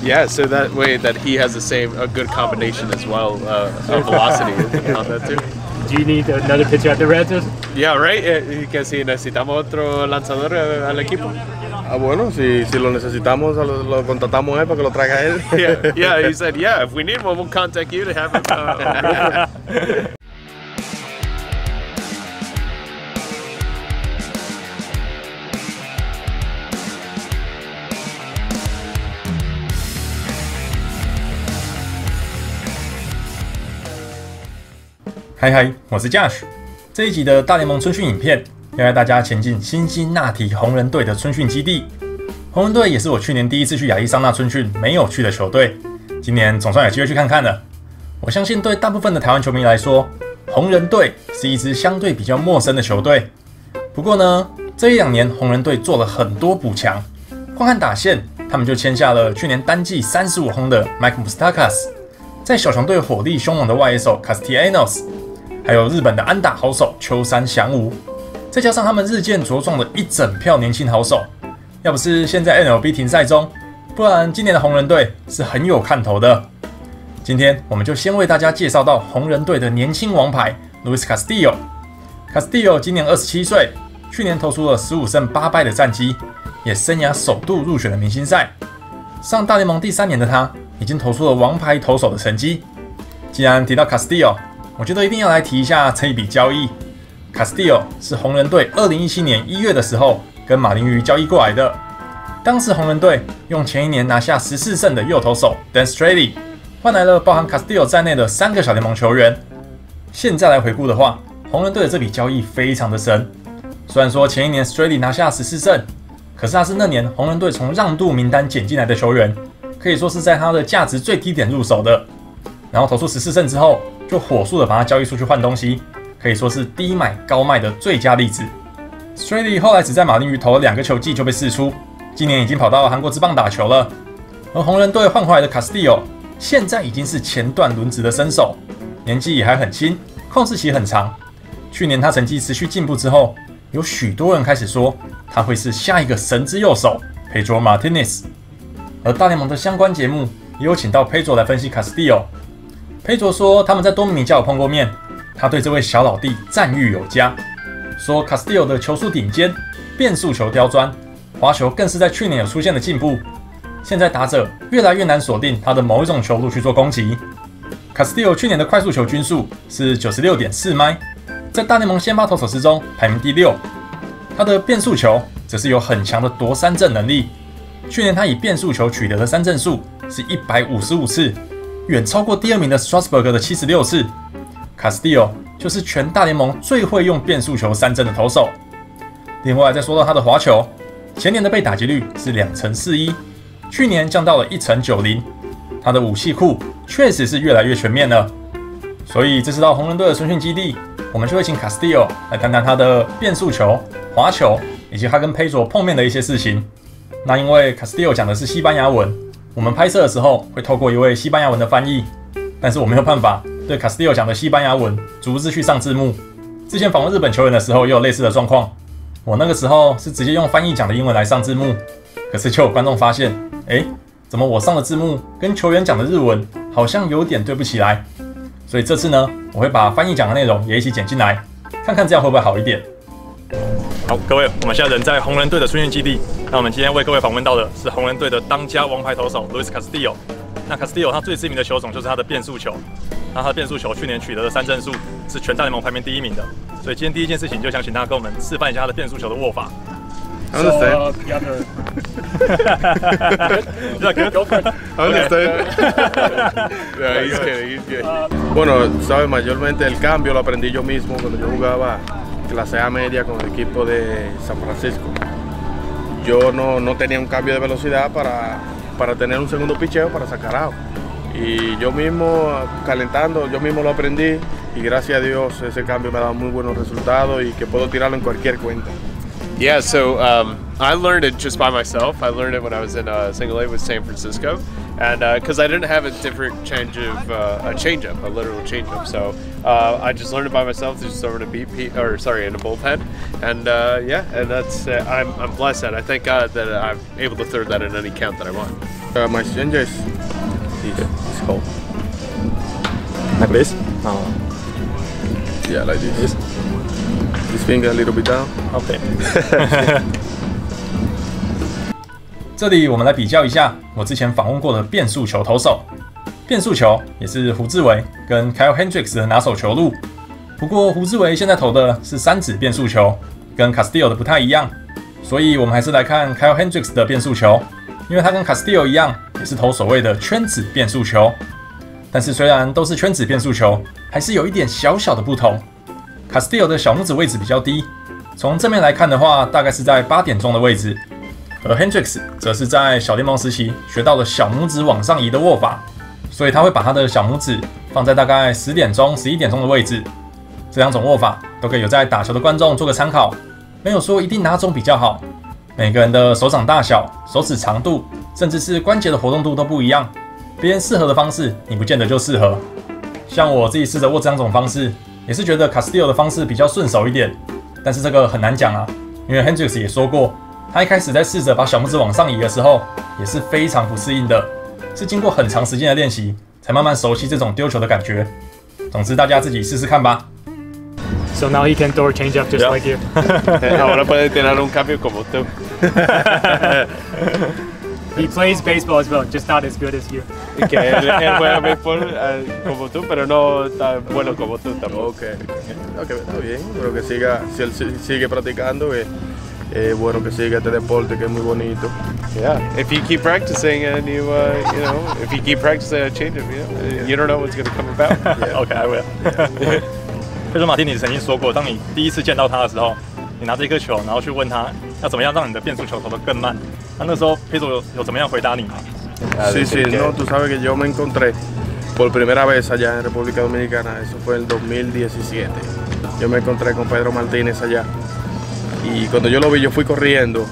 Yeah, so that way that he has a good combination as well of velocity on that too. Do you need another pitcher at the Reds? Yeah, right. Que si necesitamos otro lanzador al equipo. Ah, bueno, si lo necesitamos, lo contratamos a él para que lo traiga él. Yeah, he said, yeah, if we need one, we'll contact you to have him. 嗨，我是 Josh。这一集的大联盟春训影片要带大家前进辛辛那提红人队的春训基地。红人队也是我去年第一次去亚利桑那春训没有去的球队，今年总算有机会去看看了。我相信对大部分的台湾球迷来说，红人队是一支相对比较陌生的球队。不过呢，这一两年红人队做了很多补强，光看打线，他们就签下了去年单季35轰的 Mike Moustakas， 在小熊队火力凶猛的外野手 Castellanos， 还有日本的安打好手秋山翔吾，再加上他们日渐茁壮的一整票年轻好手，要不是现在 MLB 停赛中，不然今年的红人队是很有看头的。今天我们就先为大家介绍到红人队的年轻王牌 Luis Castillo。Castillo 今年27岁，去年投出了15胜8败的战绩，也生涯首度入选了明星赛。上大联盟第3年的他，已经投出了王牌投手的成绩。既然提到 Castillo，我觉得一定要来提一下这一笔交易。Castillo 是红人队2017年1月的时候跟马林鱼交易过来的。当时红人队用前一年拿下14胜的右投手 Dan Straily 换来了包含 Castillo 在内的3个小联盟球员。现在来回顾的话，红人队的这笔交易非常的神。虽然说前一年 Straily 拿下14胜，可是他是那年红人队从让渡名单捡进来的球员，可以说是在他的价值最低点入手的。然后投出14胜之后，就火速的把他交易出去换东西，可以说是低买高卖的最佳例子。Straily 后来只在马林鱼投了2个球季就被释出，今年已经跑到韩国职棒打球了。而红人队换回来的 Castillo 现在已经是前段轮值的身手，年纪也还很轻，控制期很长。去年他成绩持续进步之后，有许多人开始说他会是下一个神之右手 Pedro Martinez。而大联盟的相关节目也有请到 Pedro 来分析 Castillo。Pedro 说他们在多米尼加有碰过面，他对这位小老弟赞誉有加，说 Castillo 的球速顶尖，变速球刁钻，滑球更是在去年有出现了进步。现在打者越来越难锁定他的某一种球路去做攻击。Castillo 去年的快速球均数是 96.4 迈，在大联盟先发投手之中排名第6。他的变速球则是有很强的夺三振能力，去年他以变速球取得的三振数是155次，远超过第2名的 Strasburg 的76次。Castillo 就是全大联盟最会用变速球三振的投手。另外再说到他的滑球，前年的被打击率是2.41%，去年降到了1.90%。他的武器库确实是越来越全面了。所以这次到红人队的春训基地，我们就会请 Castillo 来谈谈他的变速球、滑球，以及他跟 Pedro 碰面的一些事情。那因为 Castillo 讲的是西班牙文，我们拍摄的时候会透过一位西班牙文的翻译，但是我没有办法对 Castillo 讲的西班牙文逐字去上字幕。之前访问日本球员的时候也有类似的状况，我那个时候是直接用翻译讲的英文来上字幕，可是就有观众发现，怎么我上的字幕跟球员讲的日文好像有点对不起来。所以这次呢，我会把翻译讲的内容也一起剪进来，看看这样会不会好一点。好，各位，我们现在人在红人队的春训基地。那我们今天为各位访问到的是红人队的当家王牌投手 Luis Castillo。那 Castillo 他最知名的球种就是他的变速球，那他的变速球去年取得的三振数是全大联盟排名第1名的。所以今天第一件事情就想请他跟我们示范一下他的变速球的握法。 Understand? Go for it. Understand? No, he's good. Bueno, sabes, mayormente el cambio lo aprendí yo mismo cuando yo jugaba clase A media con el equipo de San Francisco. Yo no tenía un cambio de velocidad para tener un segundo picheo para sacar out. Y yo mismo calentando, yo mismo lo aprendí y gracias a Dios ese cambio me ha dado muy buenos resultados y que puedo tirarlo en cualquier cuenta. Yeah, so I learned it just by myself. I learned it when I was in single A with San Francisco, and because I didn't have a different a changeup, a literal changeup, so I just learned it by myself. Just throw in a in a bullpen, and yeah, and that's I'm blessed that I thank God that I'm able to throw that in any count that I want. My changes is hold. Like this? Yeah, like this. This finger a little bit down. OK 这里我们来比较一下我之前访问过的变速球投手。变速球也是胡志伟跟 Kyle Hendricks 的拿手球路。不过胡志伟现在投的是3指变速球，跟 Castillo 的不太一样。所以我们还是来看 Kyle Hendricks 的变速球，因为他跟 Castillo 一样，也是投所谓的圈子变速球。但是虽然都是圈子变速球，还是有一点小小的不同。Castillo 的小拇指位置比较低，从正面来看的话，大概是在8点钟的位置，而 Hendricks 则是在小联盟时期学到了小拇指往上移的握法，所以他会把他的小拇指放在大概10点钟、11点钟的位置。这2种握法都可以有在打球的观众做个参考，没有说一定哪种比较好。每个人的手掌大小、手指长度，甚至是关节的活动度都不一样，别人适合的方式，你不见得就适合。像我自己试着握这2种方式，也是觉得 Castillo 的方式比较顺手一点，但是这个很难讲啊，因为 Hendricks 也说过，他一开始在试着把小拇指往上移的时候，也是非常不适应的，是经过很长时间的练习，才慢慢熟悉这种丢球的感觉。总之，大家自己试试看吧。 So now he can throw a changeup just like you. Ahora puede tirar un cambio como tú. He plays baseball as well, just not as good as you. Que él juega béisbol como tú, pero no tan bueno como tú tampoco. Okay, está bien, pero que siga, si él sigue practicando, que es bueno que siga este deporte que es muy bonito. Yeah, if you keep practicing and you know, if you keep practicing a changeup, you don't know what's going to come about. OK, I will. 佩佐马丁尼曾经说过，当你第一次见到他的时候，你拿着一颗球，然后去问他要怎么样让你的变速球投得更慢。那时候佩佐有怎么样回答你吗？ Sí, no, tú sabes que yo me encontré por primera vez allá en República Dominicana, eso fue en el 2017. Yo me encontré con Pedro Martínez allá y cuando yo lo vi yo fui corriendo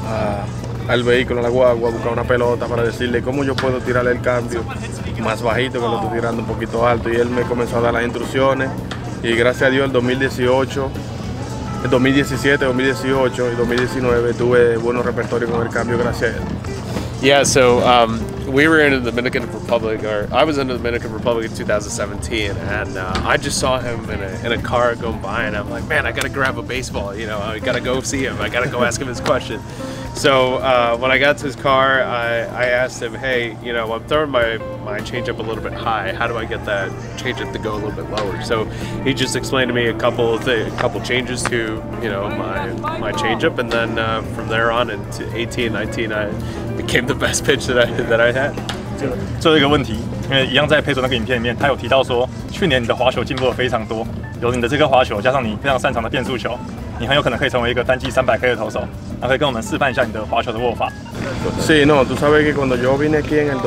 al vehículo, a la guagua, a buscar una pelota para decirle cómo yo puedo tirarle el cambio más bajito, que lo estoy tirando un poquito alto, y él me comenzó a dar las instrucciones y gracias a Dios el 2018, el 2017, 2018 y 2019 tuve buenos repertorios con el cambio gracias a él. Yeah, so we were in the Dominican Republic, or I was in the Dominican Republic in 2017, and I just saw him in a car going by, and I'm like, man, I gotta grab a baseball, you know, I gotta go see him, I gotta go ask him his question. So when I got to his car, I asked him, hey, you know, I'm throwing my changeup a little bit high. How do I get that changeup to go a little bit lower? So he just explained to me a couple changes to, you know, my changeup, and then from there on into 18, 19, I became the best pitch that I had. 最后一个问题，因为一样在佩佐那个影片里面，他有提到说，去年你的滑球进步了非常多，有你的这颗滑球，加上你非常擅长的变速球，你很有可能可以成为一个单季300K 的投手。那可以跟我们示范一下你的滑球的握法。 Sí, no, tú sabes que cuando yo vine aquí en el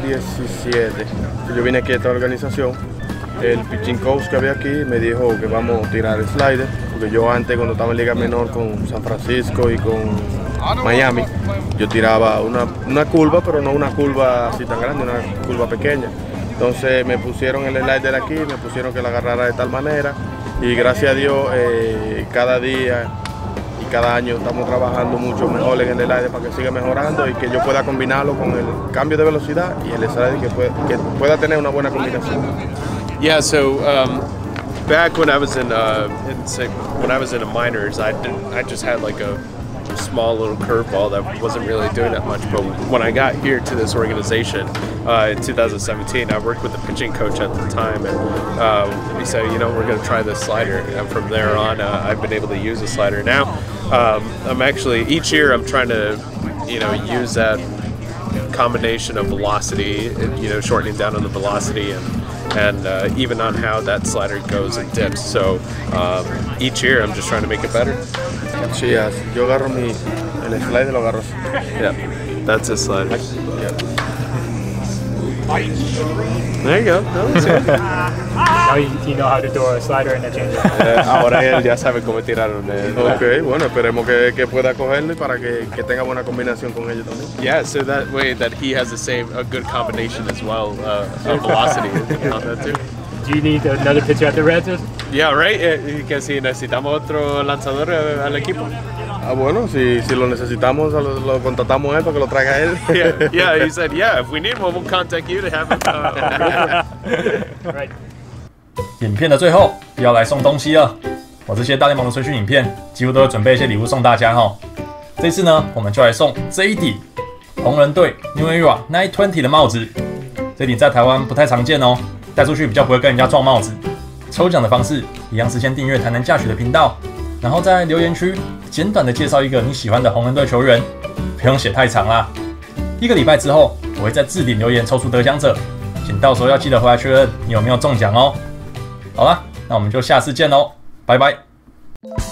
2017, yo vine aquí a esta organización, el pitching coach que había aquí me dijo que vamos a tirar el slider, porque yo antes cuando estaba en Liga Menor con San Francisco y con Miami, yo tiraba una curva, pero no una curva así tan grande, una curva pequeña. Entonces me pusieron el slider aquí, me pusieron que la agarrara de tal manera, y gracias a Dios cada día y cada año estamos trabajando mucho mejor en el slider para que siga mejorando y que yo pueda combinarlo con el cambio de velocidad y el slider que pueda tener una buena combinación. Yeah, so back when I was in the minors, I just had like a small little curveball that wasn't really doing that much. But when I got here to this organization in 2017, I worked with the pitching coach at the time, and we said, you know, we're going to try this slider. And from there on, I've been able to use the slider. Now, I'm actually each year I'm trying to, you know, use that combination of velocity, you know, shortening down on the velocity and even on how that slider goes and dips. So each year I'm just trying to make it better. Sí, yo agarro el slider, lo agarro así. Yeah, that's his slider. Yeah. There you go. No, that's good. Now you know how to throw a slider and a changeup. Ahora él ya sabe cómo tirar un. Ok, bueno, esperemos que pueda cogerlo y para que tenga buena combinación con ellos también. Yeah, so that way that he has a good combination as well of velocity on that too. Do you need another pitcher at the Reds? Yeah, right. Que si necesitamos otro lanzador al equipo. Ah, bueno, si lo necesitamos, lo contratamos a él para que lo traiga él. Yeah, he said, yeah, if we need one, we'll contact you to have him. Right. 影片的最后又要来送东西了。我这些大联盟的春训影片几乎都会准备一些礼物送大家哈。这次呢，我们就来送这一顶红人队 New Era 920的帽子。这顶在台湾不太常见哦，带出去比较不会跟人家撞帽子。抽奖的方式一样是先订阅台南驾许的频道，然后在留言区简短的介绍一个你喜欢的红人队球员，不用写太长啦。1个礼拜之后，我会在置顶留言抽出得奖者，请到时候要记得回来确认你有没有中奖哦。好啦，那我们就下次见喽，拜拜。